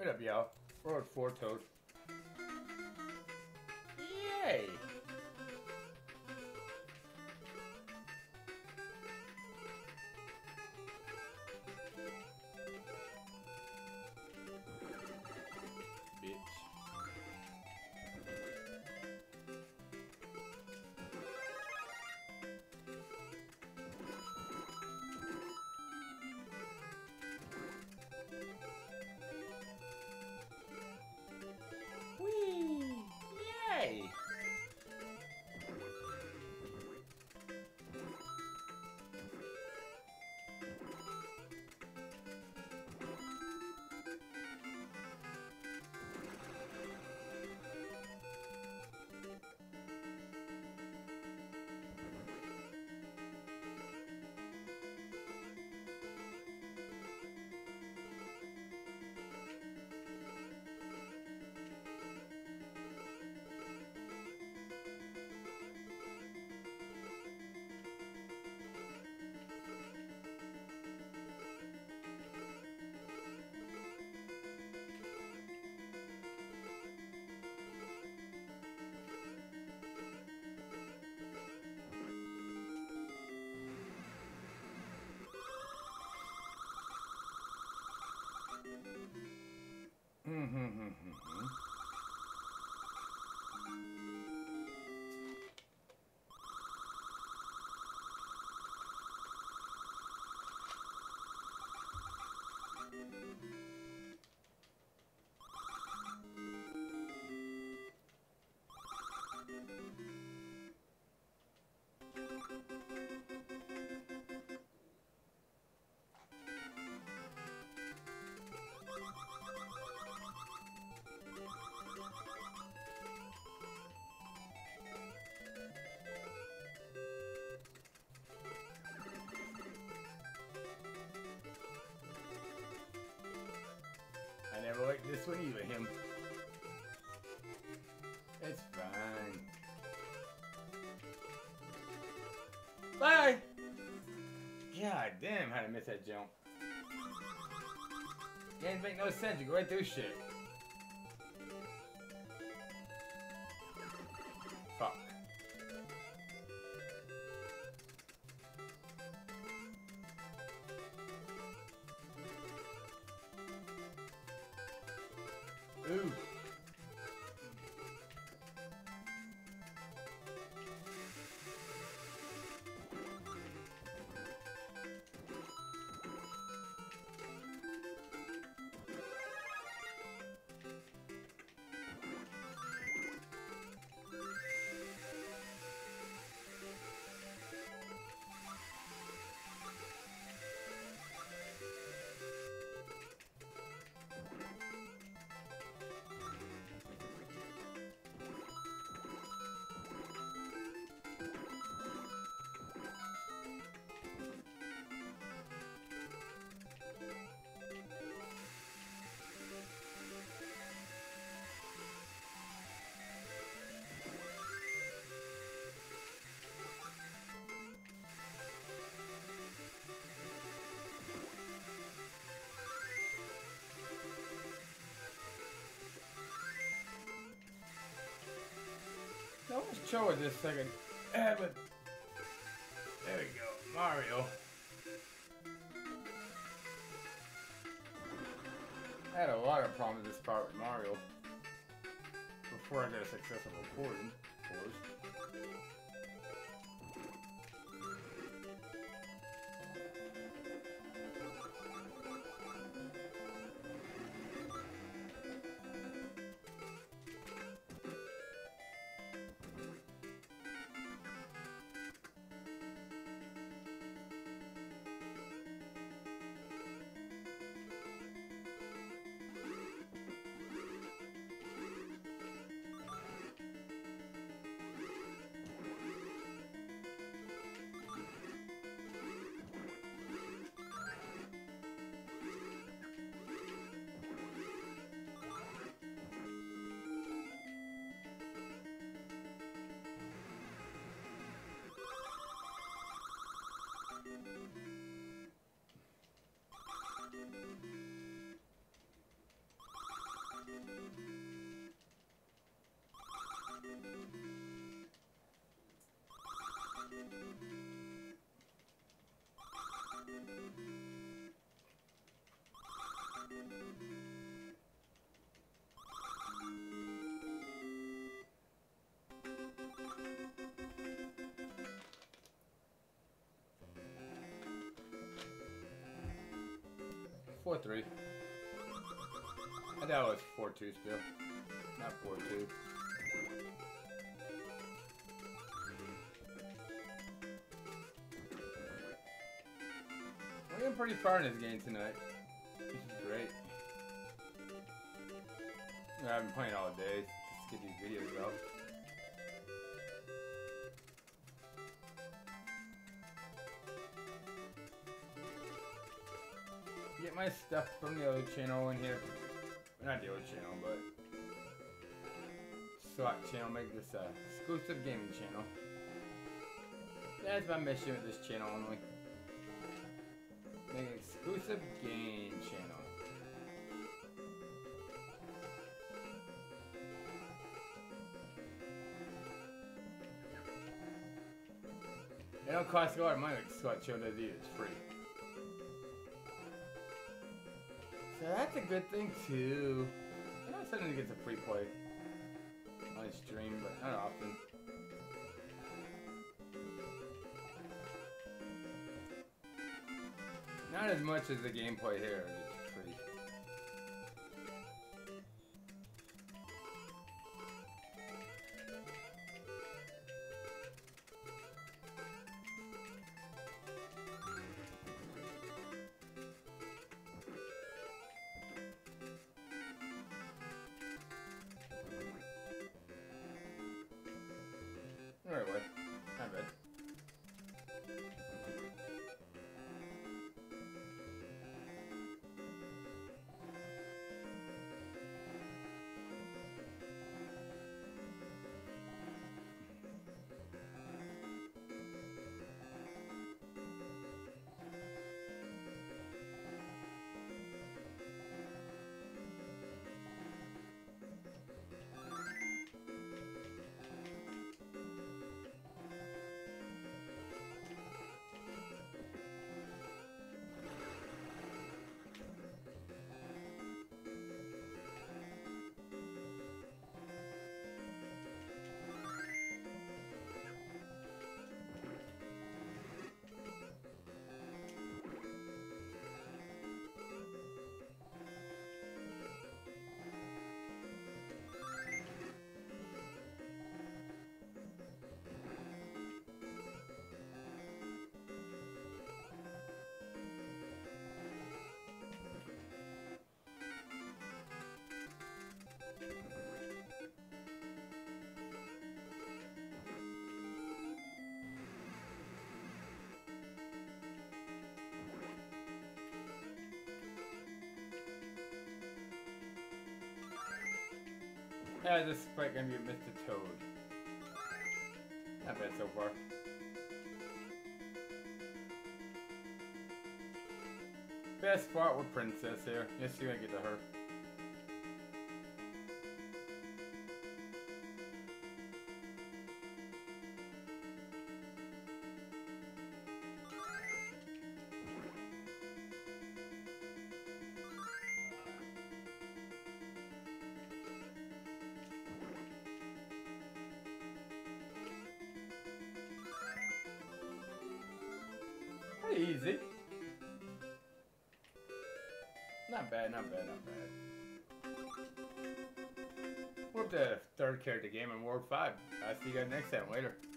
What up, y'all? We're at 4 Toad. Yay! Bitch. Whee! Yay! I never liked this one either, him. It's fine. Bye! God damn, how to miss that jump. Didn't make no sense, you go right through shit. Fuck. Ooh. No, let's chill with this second. But there we go, Mario. I had a lot of problems with this part with Mario before I got a successful recording, of course. 4-3. I thought it was 4-2 still. Not 4-2. We're getting pretty far in this game tonight. This is great. I've been playing all day just to get these videos out. Get my stuff from the other channel in here. Not the other channel, but SWAT channel. Make this exclusive gaming channel. That's my mission with this channel only. Make an exclusive game channel. It don't cost a lot of money like SWAT channel does either. It's free. So that's a good thing too. I know sometimes it gets a free play on stream, but not often. Not as much as the gameplay here. It's free. Alright, what? Not bad. Yeah, this is probably gonna be Mr. Toad. Not bad so far. Best part with Princess here. Let's see when I get to her. Pretty easy. Not bad, not bad, not bad. We're up to third character game in World 5. I'll see you guys next time. Later.